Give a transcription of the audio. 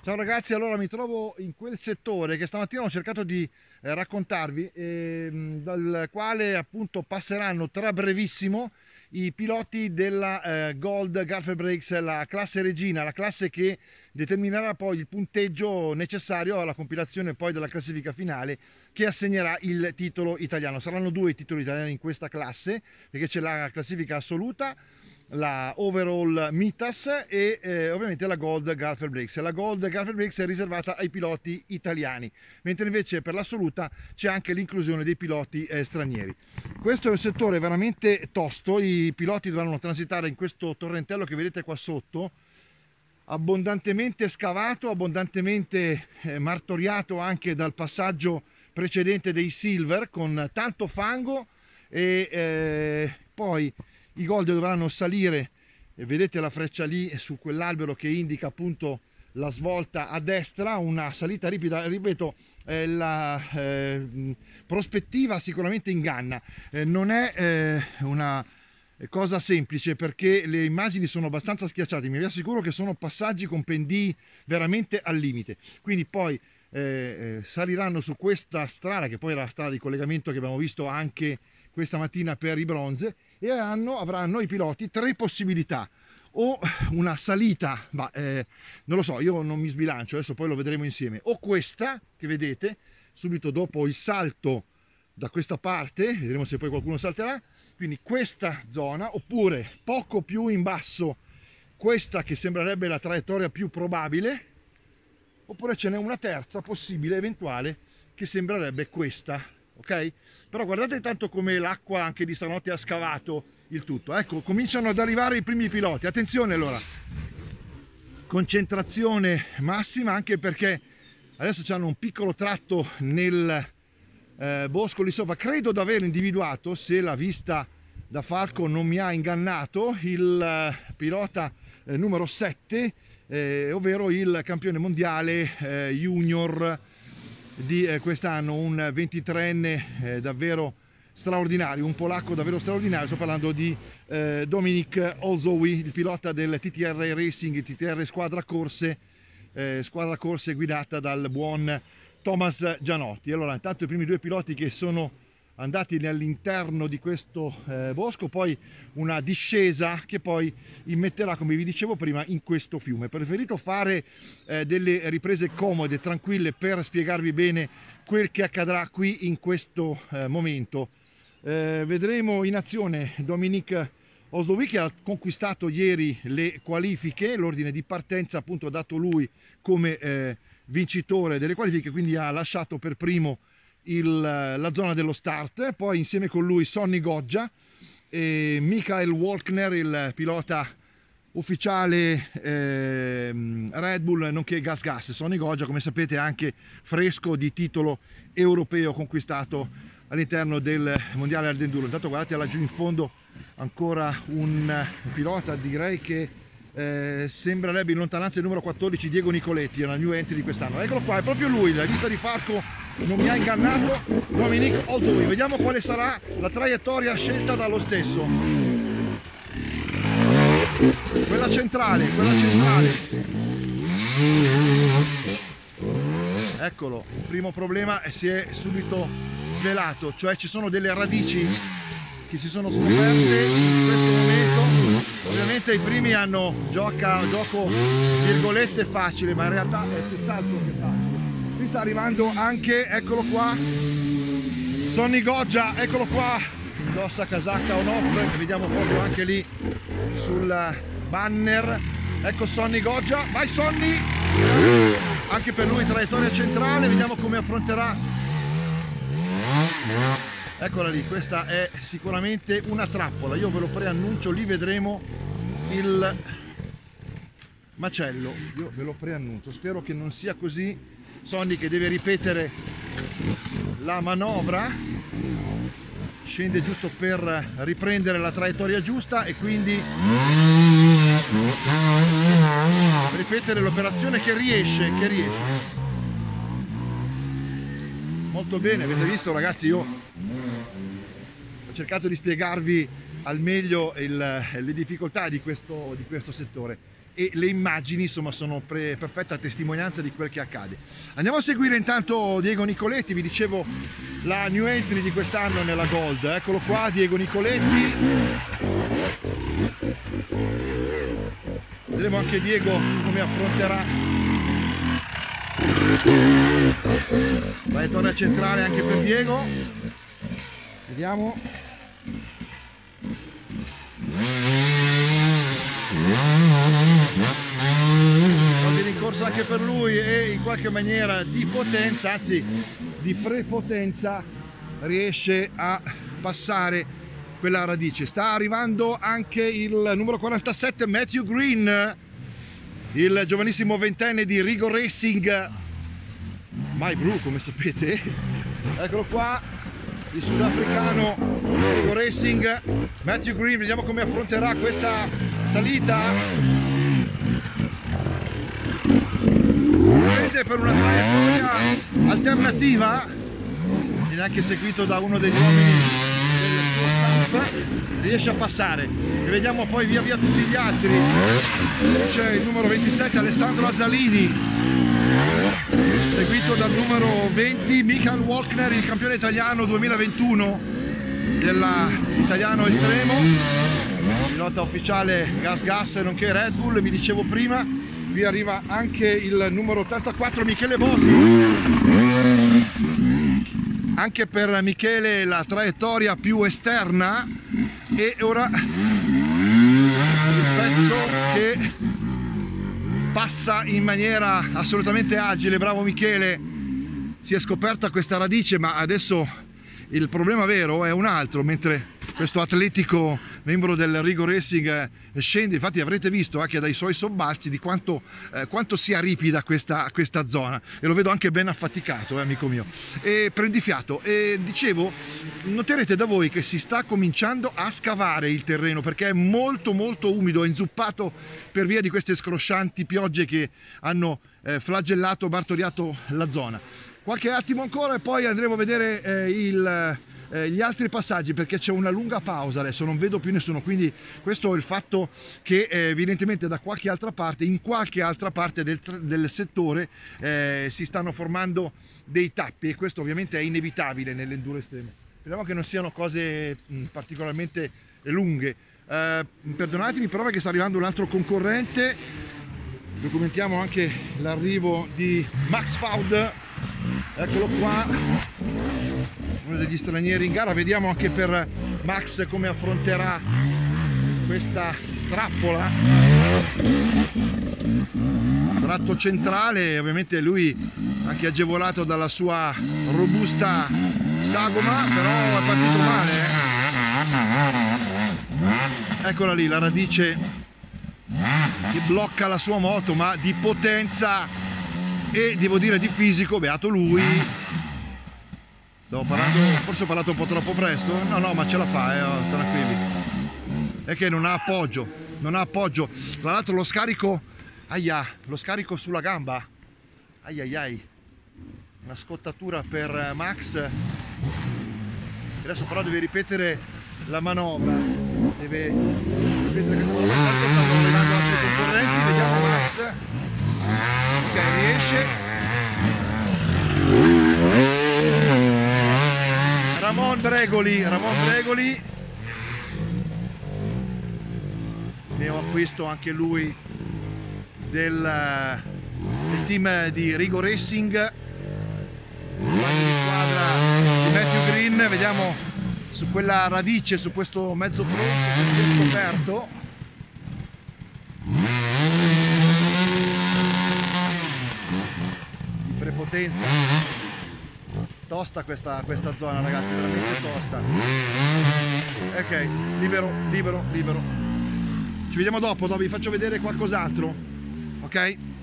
Ciao ragazzi, allora mi trovo in quel settore che stamattina ho cercato di raccontarvi, dal quale appunto passeranno tra brevissimo i piloti della Gold Gulf Breaks, la classe regina, la classe che determinerà poi il punteggio necessario alla compilazione poi della classifica finale che assegnerà il titolo italiano. Saranno due i titoli italiani in questa classe, perché c'è la classifica assoluta, la Overall Mitas e ovviamente la Gold Gulf Breaks. La Gold Gulf Breaks è riservata ai piloti italiani, mentre invece per l'assoluta c'è anche l'inclusione dei piloti stranieri. Questo è un settore veramente tosto, i piloti dovranno transitare in questo torrentello che vedete qua sotto, abbondantemente scavato, abbondantemente martoriato anche dal passaggio precedente dei Silver, con tanto fango e poi i Gold dovranno salire, e vedete la freccia lì su quell'albero che indica appunto la svolta a destra, una salita ripida, ripeto, la prospettiva sicuramente inganna, non è una cosa semplice perché le immagini sono abbastanza schiacciate, mi assicuro che sono passaggi con pendii veramente al limite, quindi poi saliranno su questa strada che poi era la strada di collegamento che abbiamo visto anche questa mattina per i bronze, e avranno i piloti tre possibilità: o una salita, ma non lo so, io non mi sbilancio, adesso poi lo vedremo insieme, o questa che vedete subito dopo il salto da questa parte, vedremo se poi qualcuno salterà, quindi questa zona, oppure poco più in basso questa che sembrerebbe la traiettoria più probabile, oppure ce n'è una terza possibile eventuale che sembrerebbe questa. Ok? Però guardate tanto come l'acqua anche di stanotte ha scavato il tutto. Ecco, cominciano ad arrivare i primi piloti. Attenzione allora, concentrazione massima, anche perché adesso hanno un piccolo tratto nel bosco lì sopra. Credo di aver individuato, se la vista da falco non mi ha ingannato, il pilota numero 7, ovvero il campione mondiale junior di quest'anno, un 23enne davvero straordinario, un polacco davvero straordinario. Sto parlando di Dominik Olzowy, il pilota del TTR Racing, TTR Squadra Corse guidata dal buon Thomas Gianotti. Allora, intanto i primi due piloti che sono andati nell'interno di questo bosco, poi una discesa che poi immetterà, come vi dicevo prima, in questo fiume. Preferito fare delle riprese comode, tranquille, per spiegarvi bene quel che accadrà qui in questo momento. Vedremo in azione Dominik Olzowy, che ha conquistato ieri le qualifiche, l'ordine di partenza appunto ha dato lui come vincitore delle qualifiche, quindi ha lasciato per primo la zona dello start. Poi insieme con lui Sonny Goggia e Michael Walkner, il pilota ufficiale Red Bull nonché Gas. Sonny Goggia, come sapete, è anche fresco di titolo europeo conquistato all'interno del mondiale Ardenduro. Intanto guardate laggiù in fondo ancora un pilota, direi che sembrerebbe in lontananza il numero 14, Diego Nicoletti, è una new entry di quest'anno. Eccolo qua, è proprio lui, la lista di falco non mi ha ingannato, Dominik Olzowy. Vediamo quale sarà la traiettoria scelta dallo stesso. Quella centrale. Eccolo, il primo problema si è subito svelato, cioè ci sono delle radici che si sono scoperte in questo momento. Ovviamente i primi hanno gioco virgolette facile, ma in realtà è tutt'altro che facile. Qui sta arrivando anche, eccolo qua, Sonny Goggia, eccolo qua, indossa casacca on-off, che vediamo proprio anche lì sul banner. Ecco Sonny Goggia, vai Sonny! Anche per lui traiettoria centrale, vediamo come affronterà. Eccola lì, questa è sicuramente una trappola, io ve lo preannuncio, lì vedremo il macello, io ve lo preannuncio, spero che non sia così. Sonny che deve ripetere la manovra, scende giusto per riprendere la traiettoria giusta e quindi ripetere l'operazione che riesce. Molto bene, avete visto ragazzi, io ho cercato di spiegarvi al meglio le difficoltà di questo settore, e le immagini insomma sono perfetta testimonianza di quel che accade. Andiamo a seguire intanto Diego Nicoletti, vi dicevo la new entry di quest'anno nella Gold. Eccolo qua Diego Nicoletti, vedremo anche Diego come affronterà traiettoria centrale anche per Diego, vediamo. Di rincorsa anche per lui, e in qualche maniera di potenza, anzi di prepotenza, riesce a passare quella radice. Sta arrivando anche il numero 47 Matthew Green, il giovanissimo ventenne di Rigo Racing, My Blue come sapete. Eccolo qua, il sudafricano Rigo Racing, Matthew Green. Vediamo come affronterà questa salita. Vedete, per una traiettoria alternativa, viene anche seguito da uno degli uomini del suo staff, riesce a passare, e vediamo poi via via tutti gli altri. C'è il numero 27 Alessandro Azzalini, seguito dal numero 20 Michael Walkner, il campione italiano 2021 dell'italiano estremo, pilota ufficiale Gas nonché Red Bull, vi dicevo prima. Qui arriva anche il numero 84 Michele Bosi. Anche per Michele la traiettoria più esterna, e ora il pezzo che passa in maniera assolutamente agile. Bravo Michele, si è scoperta questa radice, ma adesso il problema vero è un altro, mentre questo atletico membro del Rigo Racing scende. Infatti avrete visto anche dai suoi sobbalzi di quanto sia ripida questa zona, e lo vedo anche ben affaticato, amico mio, e prendi fiato. E dicevo, noterete da voi che si sta cominciando a scavare il terreno, perché è molto umido, è inzuppato per via di queste scroscianti piogge che hanno flagellato, martoriato la zona. Qualche attimo ancora e poi andremo a vedere gli altri passaggi, perché c'è una lunga pausa, adesso non vedo più nessuno, quindi questo è il fatto che evidentemente da qualche altra parte, in qualche altra parte del settore si stanno formando dei tappi, e questo ovviamente è inevitabile nell'enduro estremo. Speriamo che non siano cose particolarmente lunghe. Perdonatemi però perché sta arrivando un altro concorrente. Documentiamo anche l'arrivo di Max Faud. Eccolo qua, uno degli stranieri in gara. Vediamo anche per Max come affronterà questa trappola, tratto centrale. Ovviamente lui anche agevolato dalla sua robusta sagoma, però è partito male. Eccola lì la radice che blocca la sua moto, ma di potenza e devo dire di fisico, beato lui. Stavo parlando, forse ho parlato un po' troppo presto. No, ma ce la fa, tranquilli. È che non ha appoggio, Tra l'altro lo scarico, lo scarico sulla gamba. Una scottatura per Max. Adesso però deve ripetere la manovra. Deve ripetere questa manovra. Stanno arrivando altri concorrenti, vediamo Max. Ok, riesce. Ramon Bregoli, neo acquisto anche lui del team di Rigo Racing, di squadra di Matthew Green. Vediamo su quella radice, su questo mezzo tronco che si è scoperto. Di prepotenza. Tosta questa zona, ragazzi, veramente tosta. Ok, libero. Ci vediamo dopo, vi faccio vedere qualcos'altro, ok?